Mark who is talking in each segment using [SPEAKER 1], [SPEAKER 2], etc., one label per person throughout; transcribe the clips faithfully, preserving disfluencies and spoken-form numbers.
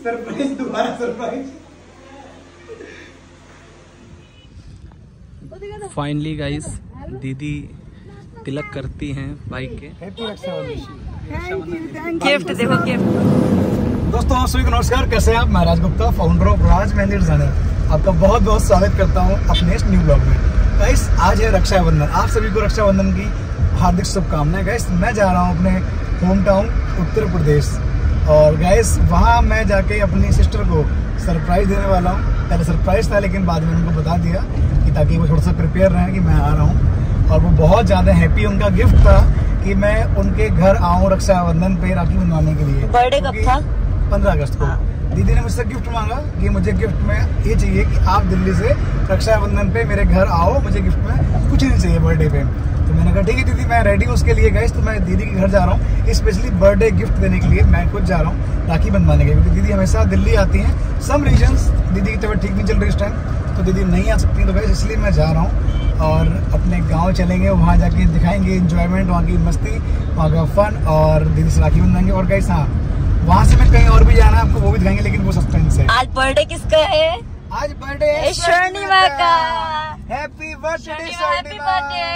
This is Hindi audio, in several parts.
[SPEAKER 1] सरप्राइज दोबारा सरप्राइज।
[SPEAKER 2] फाइनली गाइस दीदी तिलक करती हैं बाइक के।
[SPEAKER 3] गिफ्ट देखो गिफ्ट।
[SPEAKER 1] दोस्तों सभी को नमस्कार, कैसे हैं आप? मैं Raj Gupta, founder of Raj Mehndi designer, आपका बहुत बहुत स्वागत करता हूं अपने इस न्यू ब्लॉग में। गाइस आज है रक्षाबंधन, आप सभी को रक्षाबंधन की हार्दिक शुभकामनाएं। गाइस मैं जा रहा हूं अपने होम टाउन उत्तर प्रदेश, और गाइस वहां मैं जाके अपनी सिस्टर को सरप्राइज देने वाला हूं। पहले सरप्राइज था लेकिन बाद में उनको बता दिया कि ताकि वो थोड़ा सा प्रिपेयर रहें कि मैं आ रहा हूं, और वो बहुत ज़्यादा हैप्पी। उनका गिफ्ट था कि मैं उनके घर आऊँ रक्षाबंधन पे राखी बंधवाने के लिए।
[SPEAKER 3] बर्थडे कब था?
[SPEAKER 1] पंद्रह अगस्त को। दीदी ने मुझसे गिफ्ट मांगा कि मुझे गिफ्ट में ये चाहिए कि आप दिल्ली से रक्षाबंधन पे मेरे घर आओ, मुझे गिफ्ट में कुछ नहीं चाहिए बर्थडे पे। तो मैंने कहा ठीक है दीदी, मैं रेडी हूँ उसके लिए। गाइस तो मैं दीदी के घर जा रहा हूँ स्पेशली बर्थडे गिफ्ट देने के लिए। मैं खुद जा रहा हूँ राखी बंधवाने के लिए, क्योंकि दीदी हमेशा दिल्ली आती हैं। सम रीजन्स दीदी की तबीयत ठीक नहीं चल रही इस टाइम, तो दीदी नहीं आ सकती। तो गाइस इसलिए मैं जा रहा हूँ और अपने गाँव चलेंगे, वहाँ जाके दिखाएंगे इंजॉयमेंट, वहाँ की मस्ती, वहाँ का फन, और दीदी से राखी बंधवाएंगे। और गाइस हाँ, वहाँ से मैं कहीं और भी जाना है आपको, वो भी दिखाएंगे, लेकिन वो सस्पेंस है।
[SPEAKER 3] आज बर्थडे किसका है?
[SPEAKER 1] आज बर्थडे है
[SPEAKER 3] स्वर्णिमा का।
[SPEAKER 1] हैप्पी बर्थडे
[SPEAKER 3] स्वर्णिमा,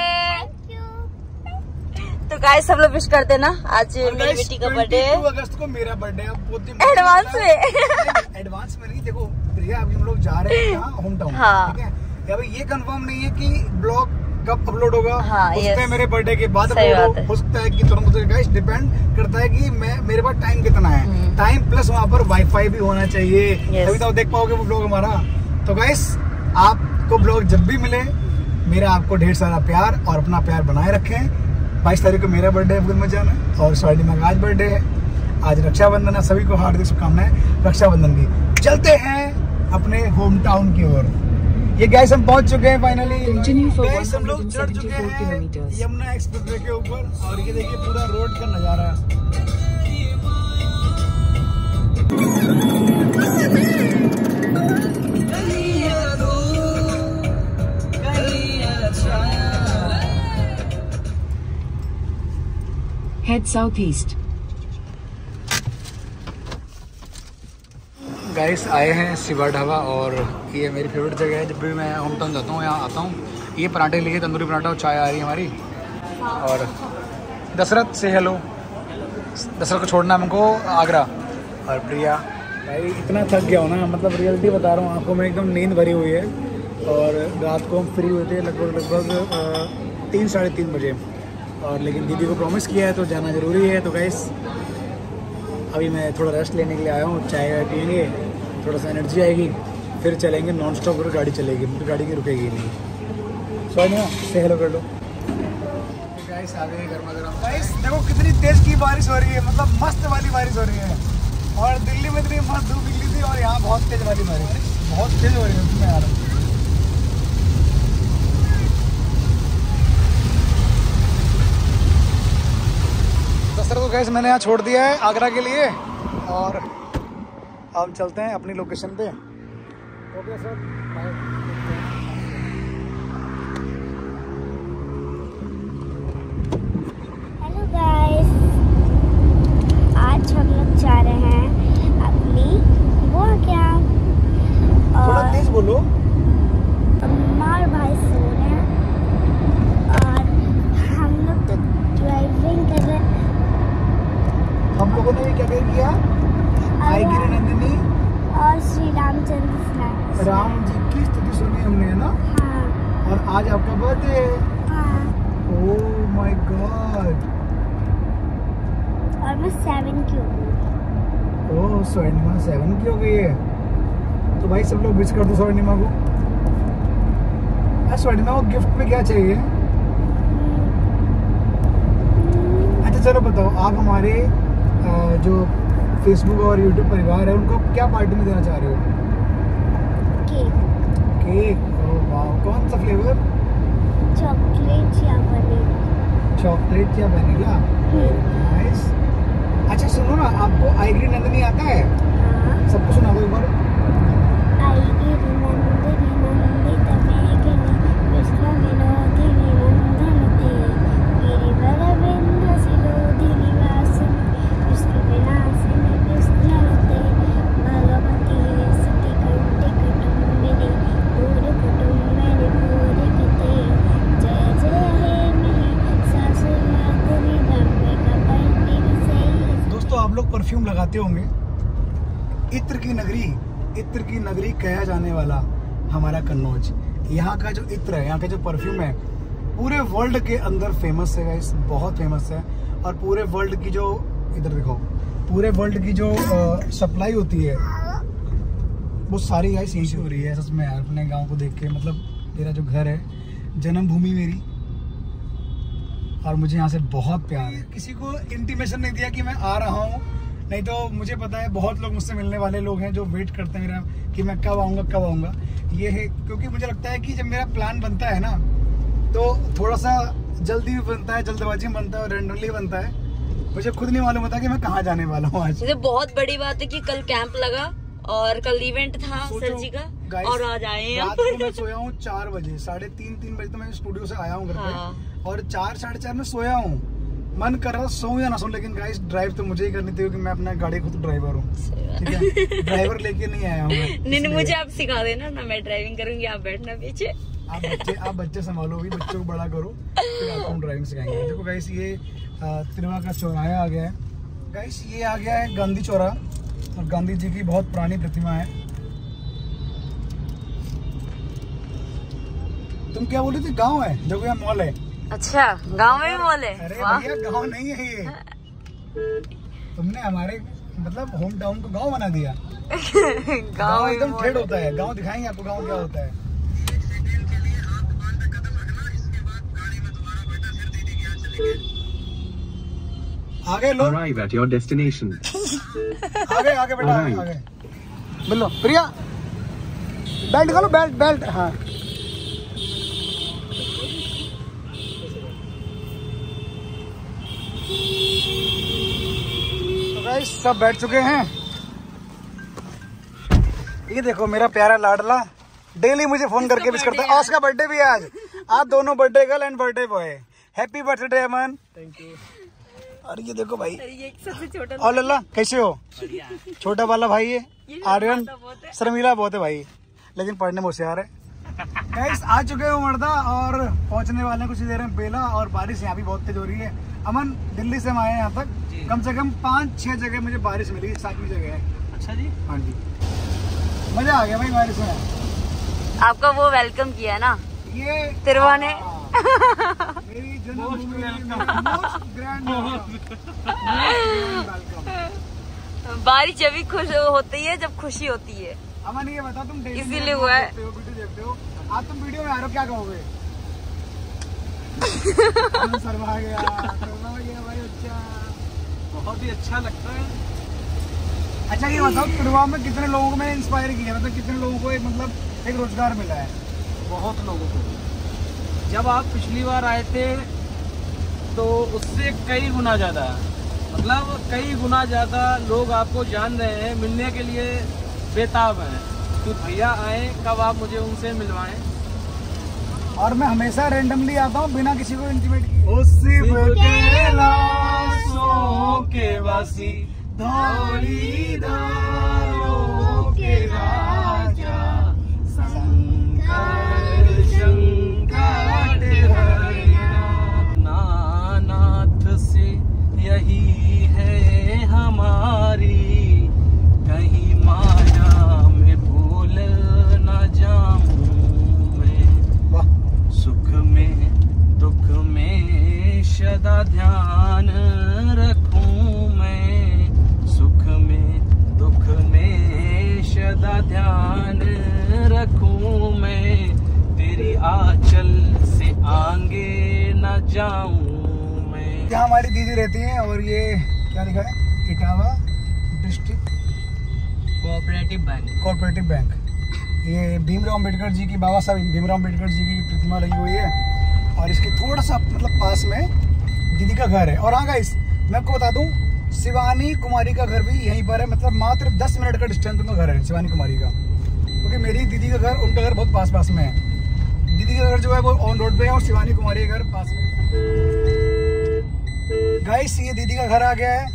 [SPEAKER 3] तो गाइस सब लोग विश कर देना। आज मेरी बेटी का बर्थडे है।
[SPEAKER 1] दो अगस्त को मेरा बर्थडे है।
[SPEAKER 3] एडवांस में
[SPEAKER 1] एडवांस में नहीं, देखो प्रिया अभी हम लोग जा रहे हैं होम टाउन,
[SPEAKER 3] हाँ।
[SPEAKER 1] ठीक है। अभी ये कंफर्म नहीं है कि ब्लॉग कब अपलोड होगा।
[SPEAKER 3] हाँ,
[SPEAKER 1] हो सकता है मेरे बर्थडे के बाद
[SPEAKER 3] सही
[SPEAKER 1] अपलोड
[SPEAKER 3] बात है।
[SPEAKER 1] हो सकता है कि तुरंत। गाइस डिपेंड करता है कि मैं मेरे पास टाइम कितना है, टाइम प्लस वहाँ पर वाईफाई भी होना चाहिए, तभी तो देख पाओगे वो ब्लॉग हमारा। तो गाइस आपको ब्लॉग जब भी मिले, मेरा आपको ढेर सारा प्यार और अपना प्यार बनाए रखें। बाईस तारीख को मेरा बर्थडे है में जाना, और स्वर्णिमा का आज बर्थडे है। आज रक्षाबंधन है, सभी को हार्दिक शुभकामनाएं रक्षाबंधन की। चलते हैं अपने होम टाउन की ओर। ये गाइस हम पहुंच चुके हैं फाइनली। गाइस हम लोग चढ़ चुके हैं यमुना एक्सप्रेसवे के ऊपर, और ये देखिए पूरा रोड का नजारा।
[SPEAKER 4] Head southeast.
[SPEAKER 1] गाइस आए हैं शिवा ढाबा, और ये मेरी फेवरेट जगह है। जब भी मैं होम टाउन जाता हूँ यहाँ आता हूँ। ये पराठे लिए, तंदूरी पराठा और चाय आ रही है हमारी। और दशरथ से हेलो, दशरथ को छोड़ना हमको आगरा। और प्रिया भाई इतना थक गया हो ना, मतलब रियलिटी बता रहा हूँ, आंखों में एकदम नींद भरी हुई है। और रात को हम फ्री हुए थे लगभग लगभग तीन साढ़े तीन बजे, और लेकिन दीदी को प्रॉमिस किया है तो जाना ज़रूरी है। तो गाइस अभी मैं थोड़ा रेस्ट लेने के लिए आया हूँ, चाय वाय पियेंगे, थोड़ा सा एनर्जी आएगी, फिर चलेंगे नॉन स्टॉप। और गाड़ी चलेगी, गाड़ी की रुकेगी नहीं। सॉरी ना, से हेलो कर लो। गाइस आ गए गर्मा गर्म। गाइस देखो कितनी तेज़ की बारिश हो रही है, मतलब मस्त वाली बारिश हो रही है। और दिल्ली में इतनी मस्त धूप निकली थी, और यहाँ बहुत तेज़ वाली बारिश, बहुत तेज़ हो रही है उसमें यार। दशरथ को गैस मैंने यहाँ छोड़ दिया है आगरा के लिए, और अब चलते हैं अपनी लोकेशन पे। Okay sir, bye.
[SPEAKER 5] Hello guys, आज हम लोग जा रहे हैं अपनी वो क्या,
[SPEAKER 1] थोड़ा तेज बोलो।
[SPEAKER 5] अम्मा और भाई सो रहे हैं, और हम लोग तो ड्राइविंग कर रहे हैं।
[SPEAKER 1] हम लोगों ने क्या क्या किया? आईगिरी नंदिनी
[SPEAKER 5] और श्री रामचंद्र स्नैक्स,
[SPEAKER 1] राम जी की स्तुति सुनी हमने, है ना?
[SPEAKER 5] हाँ।
[SPEAKER 1] और आज आपका बर्थडे है।
[SPEAKER 5] हाँ।
[SPEAKER 1] Oh my God.
[SPEAKER 5] और मैं सेवन की हूँ।
[SPEAKER 1] ओह स्वर्णिमा सेवन की हो गई है। तो भाई सब लोग विश कर दो स्वर्णिमा को। स्वर्णिमा को गिफ्ट में क्या चाहिए? अच्छा चलो बताओ, आप हमारे जो फेसबुक और यूट्यूब परिवार है उनको क्या पार्टी में देना चाह रहे हो?
[SPEAKER 5] केक।
[SPEAKER 1] केक? ओह वाह, कौन सा फ्लेवर?
[SPEAKER 5] चॉकलेट या वनीला।
[SPEAKER 1] चॉकलेट या वनीला? नाइस। अच्छा सुनो ना, आपको आईगिरी नंदिनी आता है?
[SPEAKER 5] हाँ।
[SPEAKER 1] सबको सुना दो एक बार।
[SPEAKER 5] आईगिरी नंदिनी नंदित मेघनी विष्णु विनोदिनी नंदनते गिरिवर विंध्य सिरोधिनी वासिनी विष्णु विनाशिनी विष्णुते
[SPEAKER 1] परफ्यूम लगाते होंगे। इत्र की नगरी, इत्र की नगरी कहा जाने वाला हमारा कन्नौज, यहाँ का जो इत्र है, यहाँ का जो परफ्यूम है पूरे वर्ल्ड के अंदर फेमस है गाइस, बहुत फेमस है। और पूरे वर्ल्ड की जो, इधर देखो, पूरे वर्ल्ड की जो सप्लाई होती है वो सारी गाइस यहीं से हो रही है। सच में यार, अपने गांव को देख के, मतलब मेरा जो घर है, जन्मभूमि मेरी, और मुझे यहाँ से बहुत प्यार है। किसी को इंटीमेशन नहीं दिया कि मैं आ रहा हूँ, नहीं तो मुझे पता है बहुत लोग मुझसे मिलने वाले लोग हैं जो वेट करते हैं मेरा कि मैं कब आऊँगा कब आऊँगा। ये है क्योंकि मुझे लगता है कि जब मेरा प्लान बनता है ना तो थोड़ा सा जल्दी भी बनता है, जल्दबाजी में बनता है और रेंडमली बनता है। मुझे खुद नहीं मालूम होता कि मैं कहाँ जाने वाला हूँ आज।
[SPEAKER 3] मुझे बहुत बड़ी बात है कि कल कैंप लगा और कल इवेंट था सर जी का, और आज आए हैं।
[SPEAKER 1] रात को मैं सोया हूँ चार बजे, साढ़े तीन तीन बजे तो मैं स्टूडियो से आया हूँ घर पे,
[SPEAKER 3] हाँ।
[SPEAKER 1] और चार साढ़े चार में सोया हूँ। मन कर रहा सो या ना सो, लेकिन गाइस ड्राइव तो मुझे ही करनी थी क्योंकि मैं अपना गाड़ी खुद ड्राइवर हूँ, ठीक है। ड्राइवर लेके नहीं आया हूँ।
[SPEAKER 3] नहीं, मुझे आप सिखा देना ना, मैं ड्राइविंग करूंगी, आप बैठना पीछे।
[SPEAKER 1] आप बच्चे आप बच्चे संभालो, भी बच्चों को बड़ा करो, फिर आपको ड्राइविंग सिखाएंगे। देखो गाइस, ये तिरवा का चौराहा आ गया है गाइस, ये आ गया है गांधी चौराहा, और गांधी जी की बहुत पुरानी प्रतिमा है। तुम क्या बोल रही थी? गांव है, देखो यहाँ मॉल है।
[SPEAKER 3] अच्छा, गांव में भी मॉल है?
[SPEAKER 1] अरे भैया गांव नहीं है ये, तुमने हमारे मतलब होम टाउन को गांव बना दिया। गांव एकदम ठेठ होता है। गांव दिखाएंगे आपको गांव क्या होता है। आगे लो,
[SPEAKER 4] Arrive at your destination.
[SPEAKER 1] आगे आगे बेटा, आगे बोलो। प्रिया बेल्ट निकालो, बेल्ट बेल्ट हाँ। तो गाइस सब बैठ चुके हैं। ये देखो मेरा प्यारा लाडला डेली मुझे फोन करके विश करता है। उसका बर्थडे भी है आज। आप दोनों birthday girl and birthday boy. Happy birthday Aman. Thank you. और ये देखो भाई,
[SPEAKER 3] ये सबसे छोटा।
[SPEAKER 1] और लल्ला कैसे हो? छोटा वाला भाई है आर्यन, शर्मिला बहुत है भाई, लेकिन पढ़ने में होशियार है। गाइस आ चुके हो मर्दा, और पहुंचने वाले कुछ देर में बेला, और बारिश यहाँ भी बहुत तेज हो रही है। अमन, दिल्ली से हम आए यहाँ तक, कम से कम पाँच छह जगह मुझे बारिश मिली, सातवीं जगह है। अच्छा जी, हाँ जी, मजा आ गया भाई बारिश में।
[SPEAKER 3] आपका वो वेलकम किया ना
[SPEAKER 1] ये
[SPEAKER 3] तिरवा ने।
[SPEAKER 1] मेरी जन्मभूमि, मोस्ट ग्रैंड वेलकम।
[SPEAKER 3] बारिश जब भी खुश होती है जब खुशी होती है।
[SPEAKER 1] अमन ये बता, तुम डेली
[SPEAKER 3] इसीलिए हुआ है।
[SPEAKER 1] वीडियो देखते हो, आज तुम वीडियो में आ रहे हो, क्या कहोगे? शर्मा गया, शर्मा गया भाई। अच्छा,
[SPEAKER 2] बहुत ही अच्छा लगता है।
[SPEAKER 1] अच्छा ये बताओ, तिरवा में कितने लोगों को मैंने इंस्पायर किया, मतलब कितने लोगों को एक मतलब एक रोजगार मिला है?
[SPEAKER 2] बहुत लोगों को। जब आप पिछली बार आए थे तो उससे कई गुना ज़्यादा, मतलब कई गुना ज़्यादा लोग आपको जान रहे हैं, मिलने के लिए बेताब हैं। तो भैया आए, कब आप मुझे उनसे मिलवाएं।
[SPEAKER 1] और मैं हमेशा रैंडमली आता हूँ बिना किसी को इंटीमेट किए। के वासी धौली धारों के राजा, शंकर शंकर
[SPEAKER 2] नानाथ से यही है हमारी, कहीं माया में भूल न जाऊं मैं। सुख में दुख में सदा ध्यान रखूं मैं, सुख में दुख में सदा ध्यान रखूं मैं, तेरी आंचल से आगे न जाऊं मैं।
[SPEAKER 1] यहाँ हमारी दीदी रहती है, और ये क्या लिखा है? Etawah district
[SPEAKER 2] cooperative bank.
[SPEAKER 1] Cooperative bank. ये भीमराव अम्बेडकर जी की, बाबा साहब भीमराव अम्बेडकर जी की प्रतिमा लगी हुई है, और इसके थोड़ा सा मतलब पास में दीदी का घर है। और हाँ गाइस, मैं आपको बता दूं, शिवानी कुमारी का घर भी यहीं पर है, मतलब मात्र दस मिनट का डिस्टेंस उनका घर है शिवानी कुमारी का, क्योंकि मेरी दीदी का घर, उनका घर बहुत पास पास में है। दीदी का घर जो है वो ऑन रोड पे है, और शिवानी कुमारी का घर पास में। गाइस ये दीदी का घर आ गया है।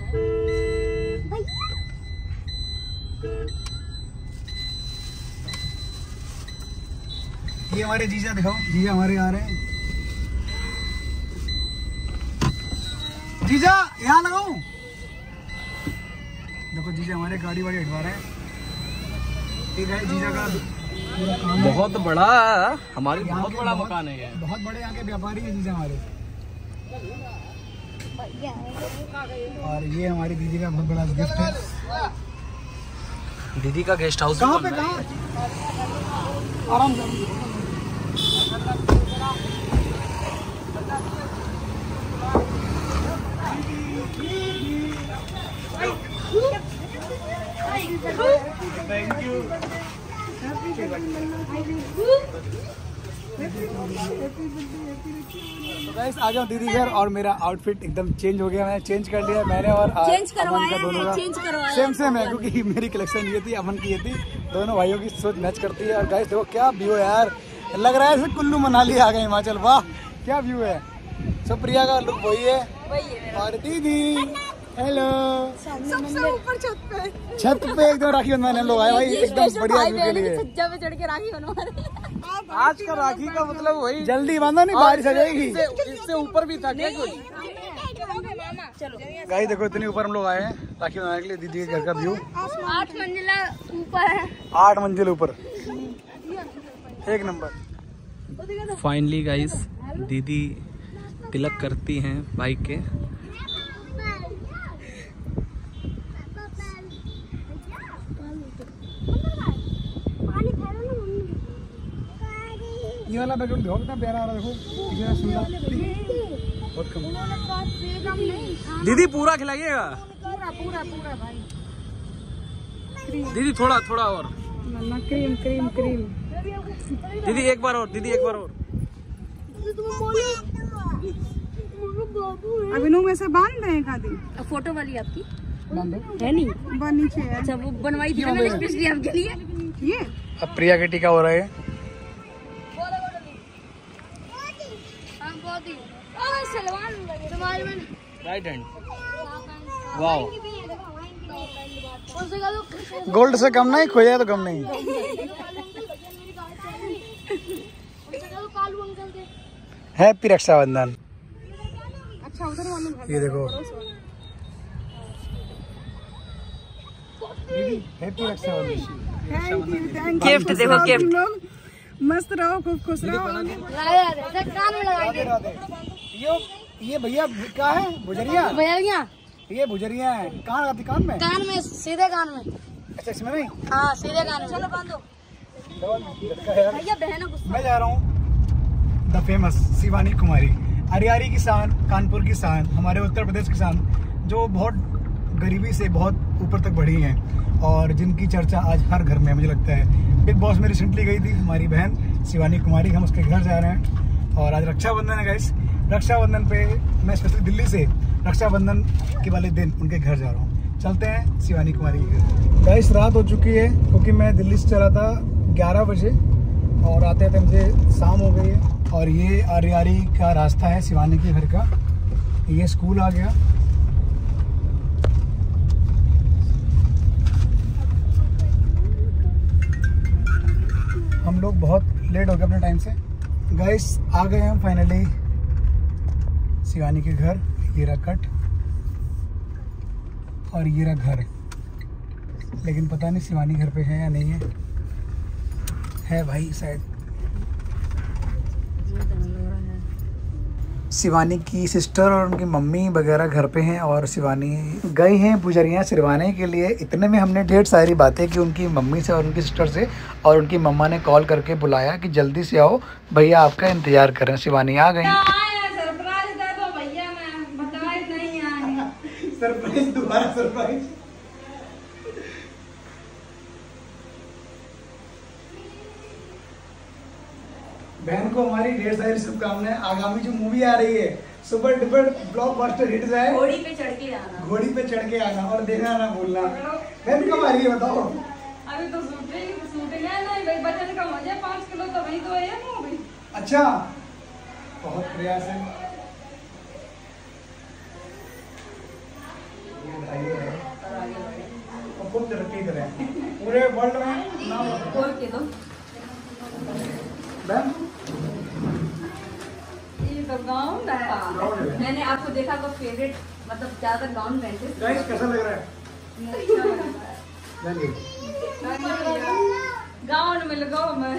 [SPEAKER 1] ये हमारे जीजा, दिखाओ जीजा हमारे आ रहे हैं। जीजा यहाँ लगाऊं? देखो जीजा हमारे गाड़ी वाड़ी हटवा रहे हैं। ठीक है जीजा का पूरा काम है।
[SPEAKER 2] बहुत बड़ा हमारी बहुत बड़ा मकान है ये।
[SPEAKER 1] बहुत बड़े यहाँ के व्यापारी है जीजा हमारे। और ये हमारी दीदी का बहुत बड़ा गिफ्ट है।
[SPEAKER 2] दीदी का गेस्ट हाउस
[SPEAKER 1] कहाँ पे कहाँ आराम से थैंक यू। गाइस आ जाओ दीदी घर। और मेरा आउटफिट एकदम चेंज हो गया, मैंने चेंज कर लिया मैंने और
[SPEAKER 3] चेंज करवाया
[SPEAKER 1] का दोनों
[SPEAKER 3] है, चेंज करवाया
[SPEAKER 1] सेम सेम है क्योंकि मेरी कलेक्शन ये थी, अमन की ये थी। दोनों भाइयों की सोच मैच करती है। और गाइस देखो क्या व्यू है यार, लग रहा है जैसे कुल्लू मनाली आ गए हिमाचल। वाह क्या व्यू है। सुप्रिया का लुक वही है और दीदी हेलो
[SPEAKER 4] सबसे ऊपर छत पे
[SPEAKER 1] छत पे एकदम राखी बंधवाने हम लोग आए भाई एकदम बढ़िया व्यू के लिए।
[SPEAKER 4] छज्जा पे चढ़ के राखी बनवा रहे हैं।
[SPEAKER 2] आज का राखी का मतलब वही
[SPEAKER 1] जल्दी बांधो नहीं बारिश आ जाएगी।
[SPEAKER 2] इससे ऊपर भी था क्या कुछ?
[SPEAKER 4] चलो
[SPEAKER 1] गाइस देखो इतने ऊपर हम लोग आए हैं राखी बनाने के लिए। दीदी के घर का व्यू
[SPEAKER 4] आठ मंजिला ऊपर है।
[SPEAKER 1] आठ मंजिल ऊपर एक नंबर।
[SPEAKER 2] फाइनली गाइस दीदी तिलक करती हैं बाइक के।
[SPEAKER 1] ये वाला बैकग्राउंड देखो कितना प्यारा आ रहा है। देखो कितना सुंदर बहुत कम।
[SPEAKER 2] दीदी पूरा खिलाइएगा
[SPEAKER 4] पूरा पूरा पूरा भाई।
[SPEAKER 2] दीदी थोड़ा थोड़ा और
[SPEAKER 4] क्रीम क्रीम क्रीम।
[SPEAKER 2] दीदी एक बार और दीदी एक बार और।
[SPEAKER 4] अभिनव में से बांध रहे हैं खादी।
[SPEAKER 3] फोटो वाली आपकी
[SPEAKER 1] बांधो
[SPEAKER 3] है नहीं?
[SPEAKER 4] बन नीचे है।
[SPEAKER 3] अच्छा वो बनवाई थी मैंने स्पेशली आपके लिए।
[SPEAKER 4] ये
[SPEAKER 1] अब प्रिया के टीका हो रहा है।
[SPEAKER 2] Right hand wow.
[SPEAKER 1] गोल्ड से कम नहीं, खोया तो कम नहीं। हैप्पी रक्षाबंधन।
[SPEAKER 4] अच्छा उधर वालों
[SPEAKER 1] ये देखो हैप्पी रक्षाबंधन।
[SPEAKER 3] गिफ्ट देखो गिफ्ट।
[SPEAKER 4] लोग मस्त रहो खूब खुश रहो।
[SPEAKER 1] राधे राधे। ये ये भैया क्या है? भुजरिया
[SPEAKER 4] भैया
[SPEAKER 1] ये भुजरिया है। कहाँ आती कान में?
[SPEAKER 4] कान में सीधे कान में।
[SPEAKER 1] अच्छा इसमें नहीं।
[SPEAKER 4] हाँ सीधे कान में। चलो बांधो
[SPEAKER 1] भैया बहन मैं जा रहा हूँ द फेमस शिवानी कुमारी, अरियारी की शान, कानपुर की शान, हमारे उत्तर प्रदेश की शान, जो बहुत गरीबी से बहुत ऊपर तक बढ़ी हैं और जिनकी चर्चा आज हर घर में मुझे लगता है। बिग बॉस में रिसेंटली गई थी हमारी बहन शिवानी कुमारी, हम उसके घर जा रहे हैं। और आज रक्षाबंधन है गाइस। रक्षाबंधन पे मैं स्पेशली दिल्ली से रक्षाबंधन के वाले दिन उनके घर जा रहा हूँ। चलते हैं शिवानी कुमारी के घर। गाइस रात हो चुकी है क्योंकि मैं दिल्ली से चला था ग्यारह बजे और आते आते मुझे शाम हो गई है। और ये अरियारी का रास्ता है शिवानी के घर का। ये स्कूल आ गया। हम लोग बहुत लेट हो गए अपने टाइम से। गाइस आ गए हम फाइनली शिवानी के घर। ये रहा कट और ये रहा घर, लेकिन पता नहीं शिवानी घर पे है या नहीं है। है भाई शायद। शिवानी की सिस्टर और उनकी मम्मी वगैरह घर पे हैं और शिवानी गई हैं पुजरियाँ सिरवाने के लिए। इतने में हमने ढेर सारी बातें की उनकी मम्मी से और उनकी सिस्टर से, और उनकी मम्मा ने कॉल करके बुलाया कि जल्दी से आओ भैया आपका इंतजार कर रहे हैं। शिवानी आ गई। सरप्राइज दोबारा सरप्राइज। बहन को हमारी ढेर सारी शुभकामनाएं। आगामी जो मूवी आ रही है सुपर डुपर ब्लॉकबस्टर हिट है,
[SPEAKER 3] घोड़ी पे चढ़ के आना।
[SPEAKER 1] घोड़ी पे चढ़ के आना और देखना ना भूलना। बहन कब आ रही है बताओ?
[SPEAKER 4] अभी तो शूटिंग शूटिंग है ना भाई, बचन का मजा पाँच किलो तो वही तो है मूवी।
[SPEAKER 1] अच्छा बहुत प्रयास है। खूब तरक्की करें पूरे वर्ल्ड में नाम
[SPEAKER 3] बोल के दो।
[SPEAKER 1] बहन
[SPEAKER 3] ये तो गाउन है। मैंने आपको देखा तो फेवरेट मतलब ज्यादा गाउन पहनते।
[SPEAKER 1] गाइस कैसा लग रहा है?
[SPEAKER 4] गाँव में लगाओ मैं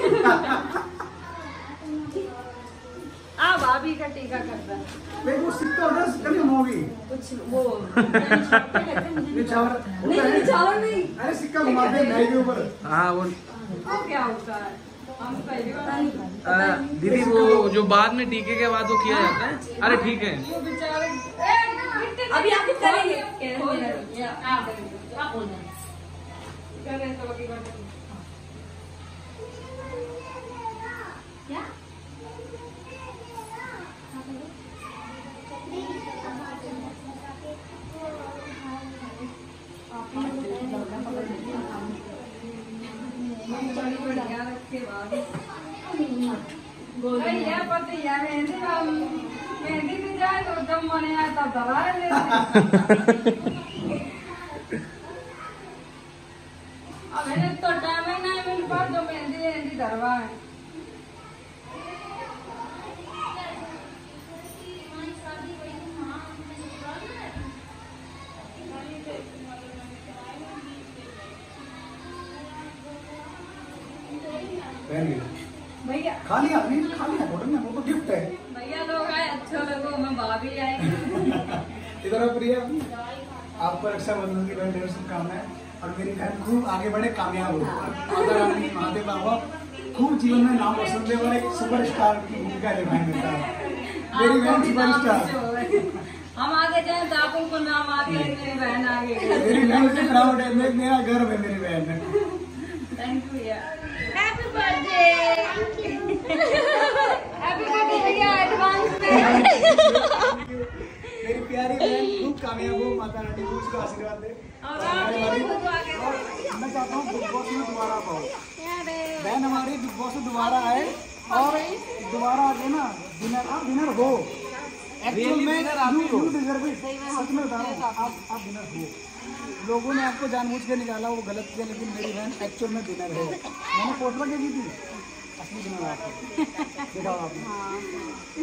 [SPEAKER 4] आ भाभी का टीका करता है।
[SPEAKER 1] वो सिक्का उधर सिक्का नहीं होगी
[SPEAKER 4] कुछ वो
[SPEAKER 1] निछावर
[SPEAKER 4] नहीं निछावर नहीं।
[SPEAKER 1] अरे सिक्का घुमाते हैं के ऊपर। हाँ वो
[SPEAKER 4] वो क्या होता है हम पहली बार
[SPEAKER 2] दीदी वो जो बाद में टीके के बाद वो किया जाता है। अरे ठीक है
[SPEAKER 4] वो बेचारे
[SPEAKER 3] अभी आप करेंगे
[SPEAKER 5] क्या
[SPEAKER 4] भैया पति या मेहंदी मेहंदी भी जाए तो जब मने आए तब दवा ले अब मैंने तो टाइम ही नहीं मिल पा जो मेहंदी मेहंदी धरवा है। भैया
[SPEAKER 1] खा लिया नहीं खा लिया होटल में, वो तो गिफ्ट है।
[SPEAKER 4] भैया लोग आए अच्छा लगो मैं भाभी आए
[SPEAKER 1] इधर आओ प्रिया, आपको रक्षाबंधन की बड़ी ढेर शुभकामनाएं और मेरी बहन खूब आगे बढ़े, कामयाब हो, माता रानी महादेव बाबा खूब जीवन में नाम रोशन दे और एक सुपरस्टार की भूमिका निभाए मिलता है। मेरी बहन सुपरस्टार,
[SPEAKER 4] हम आगे जाए तो आपको को नाम आगे मेरी बहन आगे।
[SPEAKER 1] मेरी बहन से प्राउड है, मेरा गर्व है मेरी बहन है।
[SPEAKER 4] थैंक यू भैया।
[SPEAKER 5] हैप्पी बर्थडे
[SPEAKER 4] हैप्पी बर्थडे भैया एडवांस में।
[SPEAKER 1] मेरी प्यारी बहन खूब कामयाब हो, माता रानी को उसका आशीर्वाद दे।
[SPEAKER 4] और आप लोगों को आगे
[SPEAKER 1] मैं चाहता हूँ बिग बॉस में दोबारा पाओ, बहन हमारी बिग बॉस में दोबारा आए और दोबारा आके ना विनर आप विनर हो। एक्चुअल में यू डिजर्व इट, सच में बता रहा हूँ आप आप विनर हो। लोगों ने आपको जानबूझ के निकाला, वो गलत किया, लेकिन मेरी बहन एक्चुअल में विनर है। मैंने पोस्टर के दी थी असली विनर आपको देखा आपने।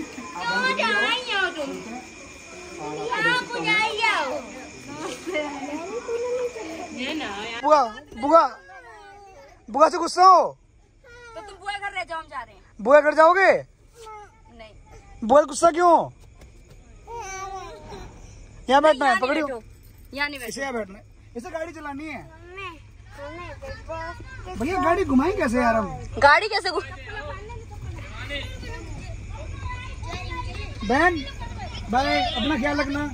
[SPEAKER 1] बुआ बुआ बुआ से गुस्सा हो
[SPEAKER 3] तो तुम बुआ घर रह जाओ, हम जा रहे हैं।
[SPEAKER 1] बुआ घर जाओगे?
[SPEAKER 3] नहीं
[SPEAKER 1] बुआ गुस्सा क्यों? यहाँ बैठना है, पकड़ियो
[SPEAKER 3] यहाँ नहीं
[SPEAKER 1] इसे, यहाँ बैठना है, इसे गाड़ी चलानी है। भैया गाड़ी घुमाई कैसे यार हम?
[SPEAKER 3] गाड़ी कैसे घु...
[SPEAKER 1] बहन बाय, अपना ख्याल रखना।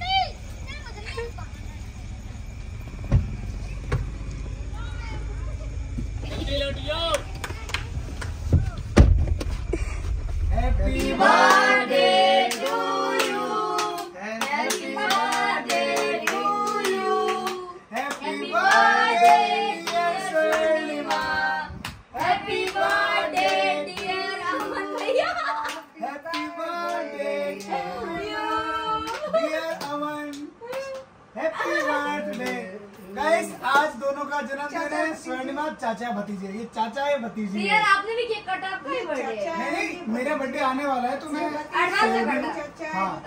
[SPEAKER 1] Happy birthday to you, happy birthday to you, happy birthday dear Swarnima, happy birthday dear Aman भैया, happy birthday to you dear Aman, happy birthday. Guys आज दोनों का जन्मदिन है, स्वर्णिमा चाचा भतीजे, ये चाचा है भतीजी है।
[SPEAKER 3] आपने भी केक काटा, आपका ही बर्थडे है।
[SPEAKER 1] नहीं मेरा बर्थडे आने वाला है तो मैं हाँ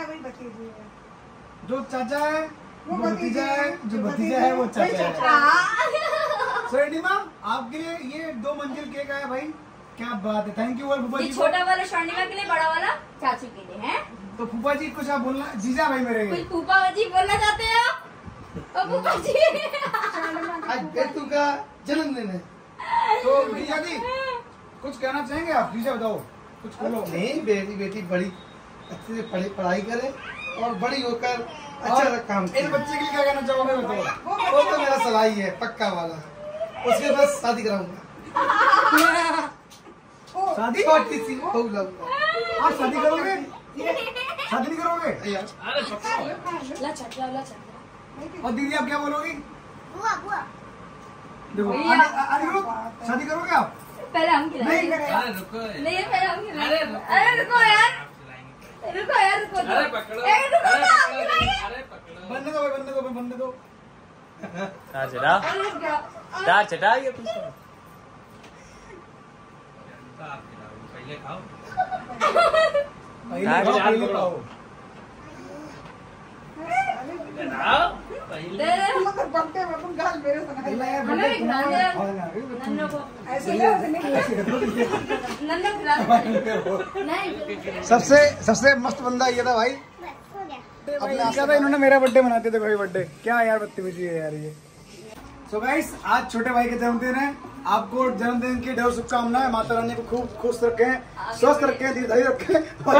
[SPEAKER 1] जो चाचा है वो भतीजा है, जो भतीजा है वो चाचा है। स्वर्णिमा आपके लिए ये दो मंजिल केक आया भाई, क्या बात है, थैंक यू। और फूफा जी
[SPEAKER 3] छोटा वाला स्वर्णिमा के लिए, बड़ा वाला चाचू के लिए है।
[SPEAKER 1] तो फूफा जी कुछ आप बोलना, जीजा भाई मेरे
[SPEAKER 3] कुछ फूफा जी बोलना चाहते हैं आप? फूफा जी
[SPEAKER 6] आज तू का जन्मदिन है
[SPEAKER 1] तो जीजा जी कुछ कहना चाहेंगे आप? जीजा बताओ कुछ बोलो।
[SPEAKER 6] नहीं, बेटी बेटी बड़ी अच्छे से पढ़ी पढ़ाई करे और बड़ी होकर अच्छा
[SPEAKER 1] और
[SPEAKER 6] काम करे।
[SPEAKER 1] इस बच्चे के लिए क्या कहना चाहोगे बताओ?
[SPEAKER 6] वो तो मेरा सलाई है पक्का वाला, उसके बाद शादी कराऊंगा।
[SPEAKER 1] शादी
[SPEAKER 6] छोटी सी बहू लाऊंगा।
[SPEAKER 1] आप शादी करोगे? शादी नहीं करोगे?
[SPEAKER 3] ला चटला ला चटला।
[SPEAKER 1] और दीदी आप क्या बोलोगी?
[SPEAKER 5] बुआ बुआ
[SPEAKER 1] देखो
[SPEAKER 4] भैया।
[SPEAKER 1] आगे- आगे लोग शादी करोगे आप?
[SPEAKER 3] पहले हम खिलाएंगे।
[SPEAKER 1] नहीं
[SPEAKER 3] नहीं पहले हम खिलाएंगे। अरे रुको यार, रुको यार, रुको तो। ए, रुको तो, हम खिलाएंगे।
[SPEAKER 1] बनने दो भाई, बनने दो भाई, बनने दो।
[SPEAKER 2] चार चटा
[SPEAKER 3] अरे रुक जाओ।
[SPEAKER 2] चार चटा ये कुछ पहले खाओ।
[SPEAKER 1] पहले खाओ,
[SPEAKER 2] चार
[SPEAKER 1] पहले
[SPEAKER 2] करो।
[SPEAKER 1] खाओ।
[SPEAKER 3] दे दे।
[SPEAKER 4] मेरे सुनाई
[SPEAKER 3] हमें भी खिला दे यार नन्नू को
[SPEAKER 4] ऐसे ही होते नहीं
[SPEAKER 3] नन्नू खिला दे नहीं
[SPEAKER 1] सबसे सबसे मस्त बंदा ये था भाई। अपने क्या था, इन्होंने मेरा बर्थडे मनाते थे भाई। बर्थडे क्या यार, बदतमीजी है यार ये। सो गाइस, आज छोटे भाई का जन्मदिन है। आपको जन्मदिन की ढेर शुभकामनाएं। माता रानी को खूब खुश रखें, स्वस्थ रखें, दीर्घायु रखें।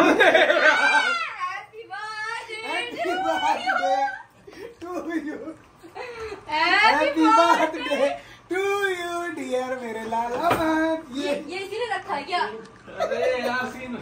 [SPEAKER 3] Happy birthday
[SPEAKER 1] to you,
[SPEAKER 3] happy birthday
[SPEAKER 1] to you dear मेरे लाला। ये
[SPEAKER 3] ये इसीलिए रखा है क्या?
[SPEAKER 2] अरे यार सीन